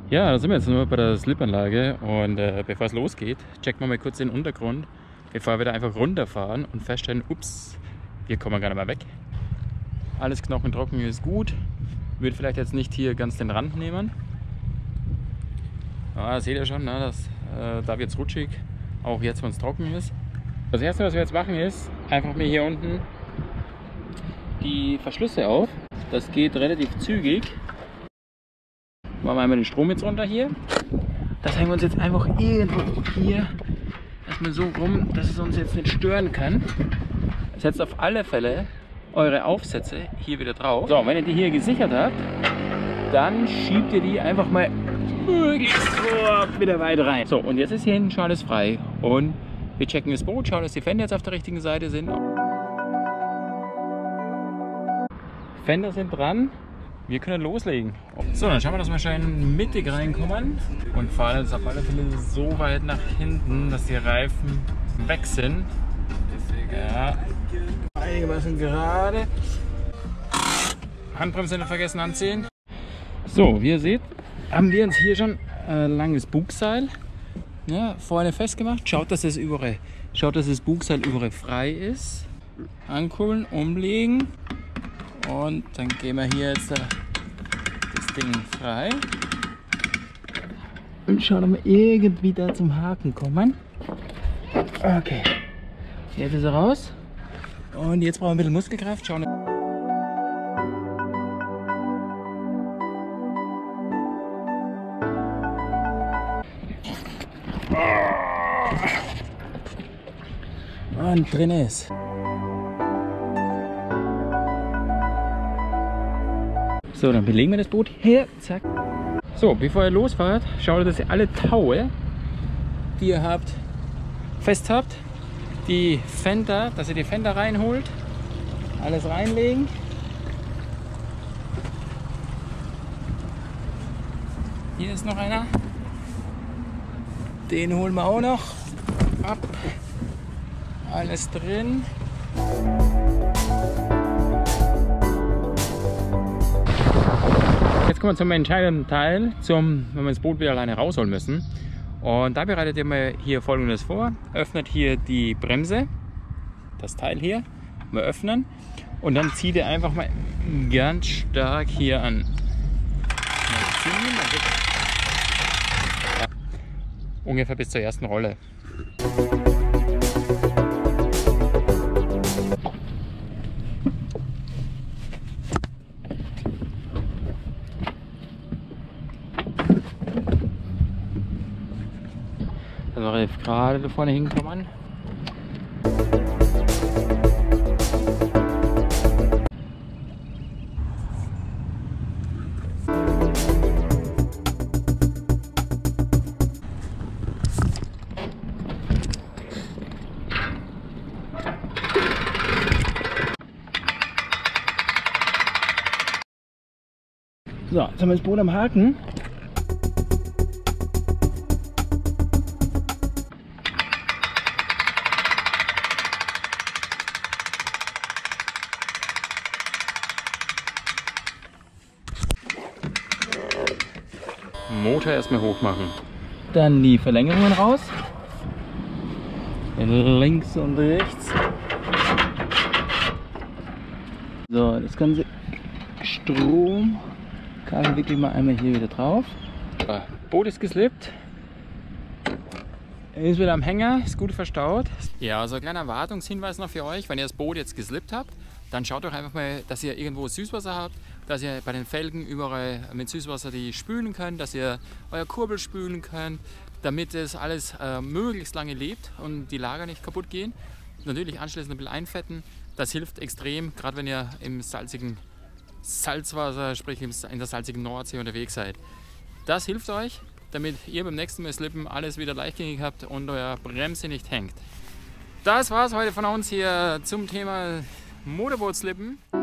Ja, da sind wir jetzt nur bei der Slipanlage und bevor es losgeht, checken wir mal kurz den Untergrund, bevor wir da einfach runterfahren und feststellen, ups, wir kommen gar nicht mehr weg. Alles knochentrocken ist gut, würde vielleicht jetzt nicht hier ganz den Rand nehmen. Ja, seht ihr schon, ne, da wird es rutschig, auch jetzt, wenn es trocken ist. Das erste, was wir jetzt machen, ist einfach mir hier unten die Verschlüsse auf. Das geht relativ zügig. Machen wir einmal den Strom jetzt runter hier. Das hängen wir uns jetzt einfach irgendwo hier erstmal so rum, dass es uns jetzt nicht stören kann. Setzt auf alle Fälle eure Aufsätze hier wieder drauf. So, wenn ihr die hier gesichert habt, dann schiebt ihr die einfach mal möglichst wieder weit rein. So, und jetzt ist hier hinten schon alles frei. Und wir checken das Boot, schauen, dass die Fender jetzt auf der richtigen Seite sind. Fender sind dran. Wir können loslegen. So, dann schauen wir, dass wir schön mittig reinkommen und fahren jetzt auf alle Fälle so weit nach hinten, dass die Reifen weg sind. Ja, einigermaßen gerade. Handbremse nicht vergessen anziehen. So, wie ihr seht, haben wir uns hier schon ein langes Bugseil vorne festgemacht. Schaut, dass das Bugseil überall frei ist. Ankurbeln, umlegen. Und dann gehen wir hier jetzt das Ding frei und schauen, ob wir irgendwie da zum Haken kommen. Okay, jetzt ist er raus und jetzt brauchen wir ein bisschen Muskelkraft. Schauen. Und drin ist. So, dann belegen wir das Boot hier, zack. So, bevor ihr losfahrt, schaut, dass ihr alle Taue, die ihr habt, fest habt. Die Fender, dass ihr die Fender reinholt, alles reinlegen. Hier ist noch einer. Den holen wir auch noch ab. Alles drin. Jetzt kommen wir zum entscheidenden Teil, wenn wir das Boot wieder alleine rausholen müssen. Und da bereitet ihr mal hier Folgendes vor. Öffnet hier die Bremse, das Teil hier, mal öffnen und dann zieht ihr einfach mal ganz stark hier an. Ungefähr bis zur ersten Rolle. Also relativ gerade da vorne hinkommen. So, jetzt haben wir das Boot am Haken. Motor erstmal hoch machen. Dann die Verlängerungen raus. Links und rechts. So, das ganze Strom kann wirklich mal einmal hier wieder drauf. Boot ist geslippt. Ist wieder am Hänger, ist gut verstaut. Ja, also ein kleiner Wartungshinweis noch für euch, wenn ihr das Boot jetzt geslippt habt, dann schaut doch einfach mal, dass ihr irgendwo Süßwasser habt, dass ihr bei den Felgen überall mit Süßwasser die spülen könnt, dass ihr euer Kurbel spülen könnt, damit es alles möglichst lange lebt und die Lager nicht kaputt gehen. Natürlich anschließend ein bisschen einfetten, das hilft extrem, gerade wenn ihr im salzigen Salzwasser, sprich in der salzigen Nordsee unterwegs seid. Das hilft euch, damit ihr beim nächsten Mal slippen alles wieder leichtgängig habt und euer Bremse nicht hängt. Das war's heute von uns hier zum Thema Motorboot-Slippen.